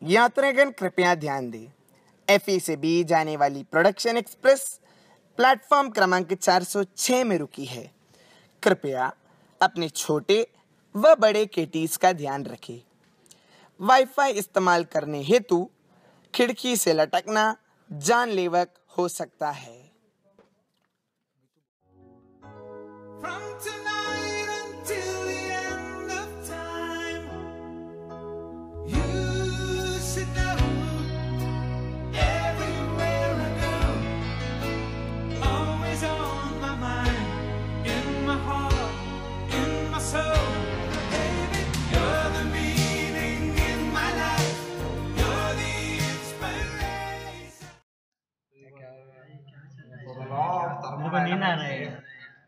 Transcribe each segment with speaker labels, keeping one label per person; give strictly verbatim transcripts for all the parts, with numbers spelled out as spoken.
Speaker 1: यात्रीगण कृपया ध्यान दें, एफई से बी जाने वाली प्रोडक्शन एक्सप्रेस प्लेटफॉर्म क्रमांक चार सौ छह में रुकी है। कृपया अपने छोटे व बड़े केटीज का ध्यान रखें। वाईफाई इस्तेमाल करने हेतु खिड़की से लटकना जानलेवा हो सकता है।
Speaker 2: From tonight until the end of time, you should know everywhere I go, always on my mind, in my heart, in my soul. Baby, you're the meaning in my life, you're the inspiration.
Speaker 3: मुझे नींद आ रही है।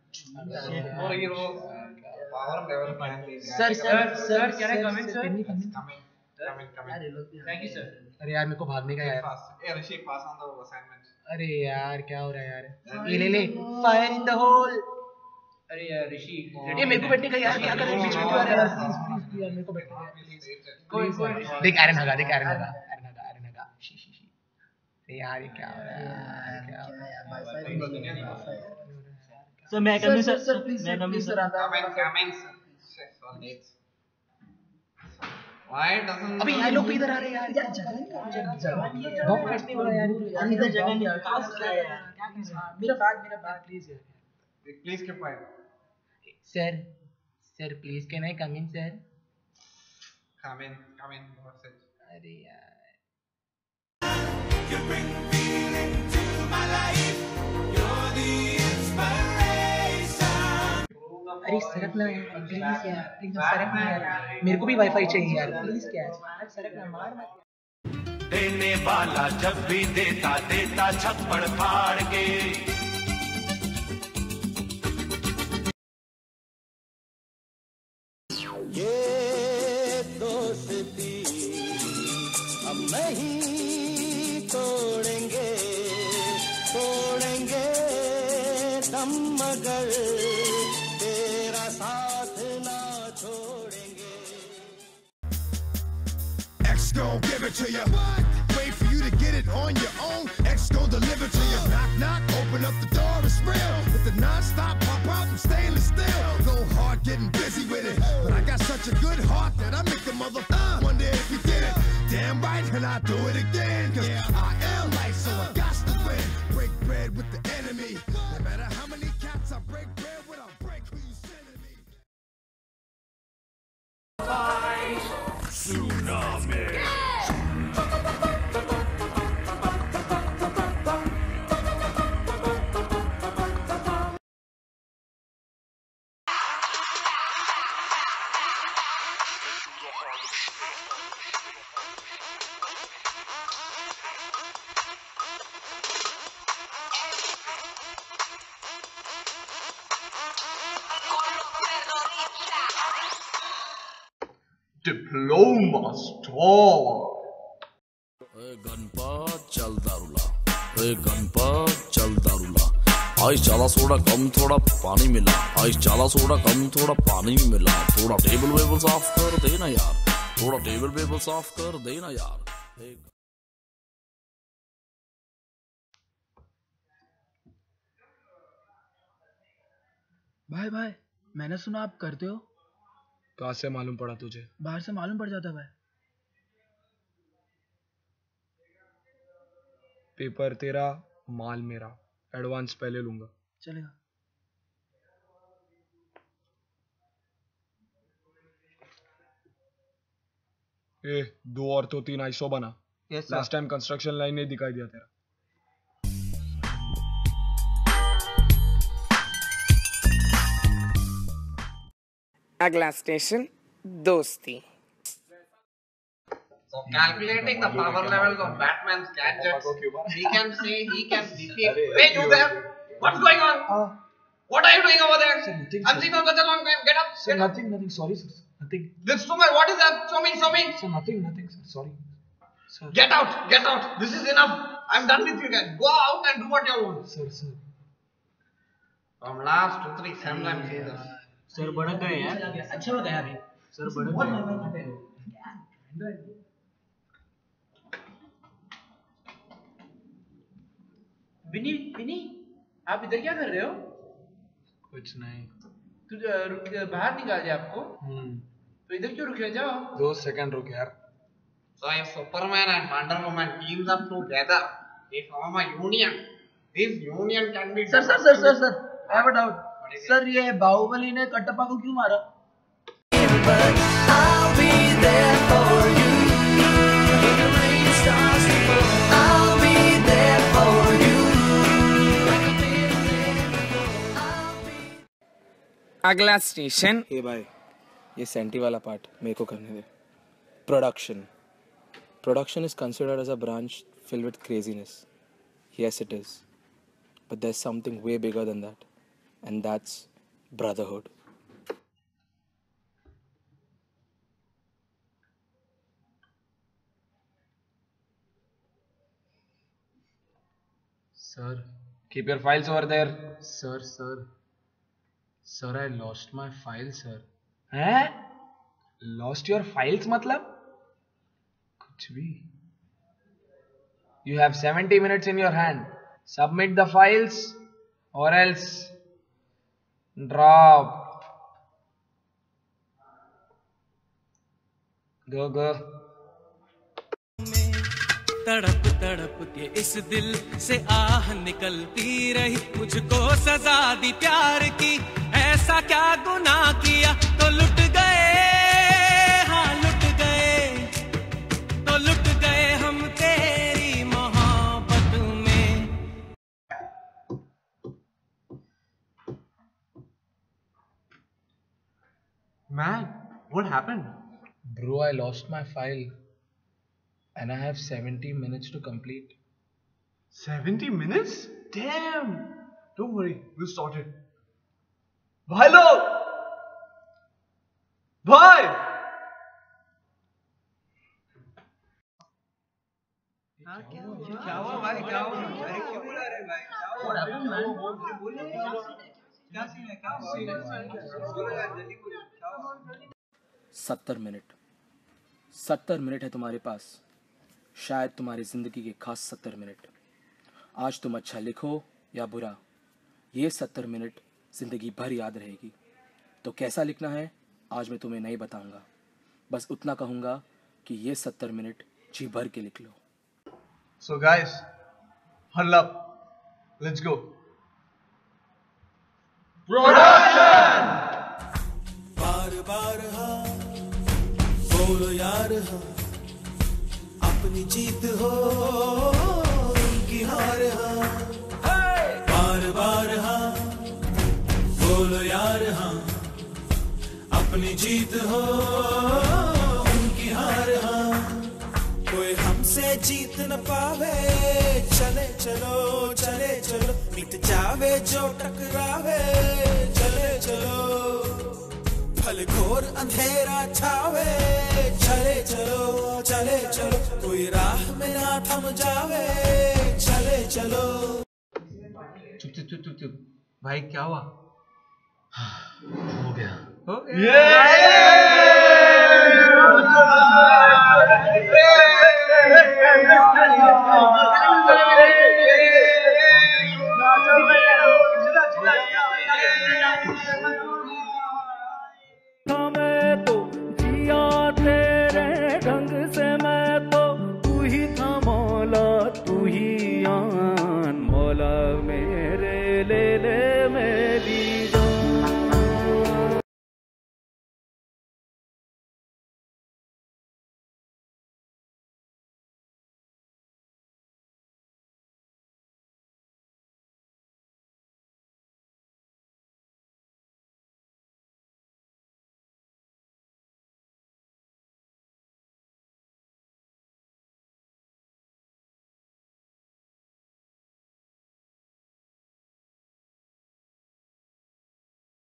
Speaker 4: Sir sir sir क्या है comment sir
Speaker 5: Coming, coming.
Speaker 4: Thank you sir.
Speaker 5: अरे यार मेरे को भागने का यार।
Speaker 6: Hey, Rishi, pass on the assignment.
Speaker 5: अरे यार क्या हो रहा है यार। ये ले ले फायर इन द होल।
Speaker 4: अरे यार ऋषि
Speaker 5: ये मेरे को बैठने का यार क्या कर रहे हैं बीच में क्यों आ रहा है यार। प्लीज प्लीज यार मेरे को बैठने का
Speaker 4: कोई कोई
Speaker 5: देख एरन हगा देख एरन हगा एरन हगा एरन हगा शी शी शी। अरे यार ये क्या हो रहा है क्या हो रहा है।
Speaker 3: सर मैं कमी सर सर प्लीज मैं कमी sir
Speaker 6: Coming, coming. Sorry. Why doesn't?
Speaker 5: अबे ये लोग भी इधर आ रहे हैं यार। यार जगह नहीं बहुत फटने वाला यार।
Speaker 3: हम इधर जगह नहीं काश क्या है यार क्या कर रहा है।
Speaker 5: मेरा बैग मेरा बैग प्लीज यार।
Speaker 6: Please keep quiet.
Speaker 5: Sir sir please can I come in sir.
Speaker 6: Come in, come in. What's it?
Speaker 5: अरे यार
Speaker 2: You bring feeling to my life, you're the inspiration.
Speaker 5: अरे सरक ना यार प्लीज यार प्लीज सरक ना यार मेरे को भी वाईफाई चाहिए यार प्लीज क्या यार सरक ना मार मत।
Speaker 2: देने वाला जब भी देता देता छप्पड़ फाड़ के।
Speaker 7: ये दोस्ती हम नहीं तोड़ेंगे तोड़ेंगे दम मगर तेरा साथ ना छोड़ेंगे।
Speaker 8: X gon' give it to you. Wait for you to get it on your own. X gon' deliver to you. Knock knock, open up the door, it's real. With the non-stop pop out and stainless steel. Go hard, getting busy with it. But I got such a good heart that I make the mother uh, wonder if you did it. Damn right, and I do it again. Cause I am life, so I got to win. Break bread with the enemy. No matter how many cats I break bread with, I'll break who you sending me.
Speaker 2: Tsunami.
Speaker 6: Diploma store.
Speaker 9: Ganpat चल दारूला ओए गणपत चल दारूला आज चाला soda कम थोड़ा पानी मिला आज चाला सोडा कम थोड़ा पानी मिला थोड़ा टेबल वेबल साफ कर देना यार थोड़ा टेबल वेबल साफ कर देना यार।
Speaker 5: भाई भाई मैंने सुना आप करते हो।
Speaker 10: कहाँ से मालूम पड़ा तुझे?
Speaker 5: बाहर से मालूम पड़ जाता भाई।
Speaker 10: पेपर तेरा माल मेरा एडवांस पहले लूंगा।
Speaker 5: चलेगा।
Speaker 10: ए दो और तो तीन आईसो बना।
Speaker 6: Yes,
Speaker 10: last time construction line नहीं दिखाई दिया तेरा।
Speaker 1: अगला स्टेशन दोस्ती।
Speaker 6: So calculating the power levels of Batman's gadgets, he can say he can defeat. Wait, you there? What's going on?
Speaker 5: Uh,
Speaker 6: What are you doing over there?
Speaker 5: Sir, nothing,
Speaker 6: I'm sitting on such a long time. Get up.
Speaker 5: sir,
Speaker 6: Get up.
Speaker 5: nothing, nothing. Sorry, sir. Nothing.
Speaker 6: This woman, what is that? Show me, show me.
Speaker 5: Sir, nothing, nothing, sir. Sorry. Sir.
Speaker 6: Get out, get out. This is enough. I'm done with you guys. Go out and do what you want.
Speaker 5: Sir, sir.
Speaker 6: From last two, three, seven times say this.
Speaker 3: Sir भड़क गए यार।
Speaker 5: अच्छा हो गया अभी।
Speaker 3: Sir भड़क गए।
Speaker 4: बिनी बिनी आप इधर क्या कर रहे हो?
Speaker 10: कुछ नहीं।
Speaker 4: तू रुक बाहर निकाल दिया आपको?
Speaker 10: हम्म।
Speaker 4: तो इधर क्यों रुके? जाओ।
Speaker 10: दो सेकंड रुक यार।
Speaker 6: So if Superman and Wonder Woman teams up together, they form a union. This union can be.
Speaker 5: Sir sir sir sir sir I have a doubt. सर ये बाहुबली ने कटप्पा को क्यों मारा?
Speaker 7: I'll be there for you. When the rain starts to fall, I'll be there for you. Like I've been there before, I'll be.
Speaker 1: अगला station
Speaker 10: ए भाई, ये सेंटी वाला पार्ट मेरे को करने दे। Production. Production is considered as a branch filled with craziness. Yes, it is. But there's something way bigger than that. And that's brotherhood.
Speaker 5: Sir,
Speaker 10: Keep your files over there.
Speaker 5: sir, sir. Sir, I lost my file, sir.
Speaker 10: हैं? Lost your files मतलब? कुछ भी। You have seventy minutes in your hand. Submit the files or else drop. Go go.
Speaker 2: तड़प तड़प के इस दिल से आह निकलती रही, मुझको सजा दी प्यार की, ऐसा क्या गुनाह किया तो लुट गए, हाँ लुट गए, तो लुट गए हम तेरी मोहब्बत में।
Speaker 6: Man, what happened?
Speaker 10: Bro, I lost my file. And I have seventy minutes to complete.
Speaker 6: seventy minutes? Damn! Don't worry, we'll sort it. भाई लोग! भाई! क्या हुआ भाई? क्या हुआ? अरे क्यों बुला रहे भाई? क्या हुआ? क्या सीन है? क्या हुआ? बोलो यार, जल्दी बोलो। क्या हुआ?
Speaker 10: सत्तर मिनट। सत्तर मिनट है तुम्हारे पास। शायद तुम्हारी जिंदगी के खास सत्तर मिनट। आज तुम अच्छा लिखो या बुरा, ये सत्तर मिनट जिंदगी भर याद रहेगी। तो कैसा लिखना है आज मैं तुम्हें नहीं बताऊंगा, बस उतना कहूंगा कि ये सत्तर मिनट जी भर के लिख लो।
Speaker 6: So guys, huddle up. Let's go. Production!
Speaker 2: बार बार हाँ बोलो यार हाँ, अपनी जीत हो उनकी हार हाँ, बार बार हाँ बोलो यार हाँ, अपनी जीत हो उनकी हार हाँ, कोई हमसे जीत न पावे, चले चलो चले चलो, मिट जावे जो टकरावे, चले चलो, भले घोर अंधेरा छावे, चले चलो चले चलो, कोई राह में ना थम जावे, चले चलो।
Speaker 6: चुप चुप चुप चुप चुप। भाई क्या हुआ?
Speaker 10: हो गया।
Speaker 6: हो गया।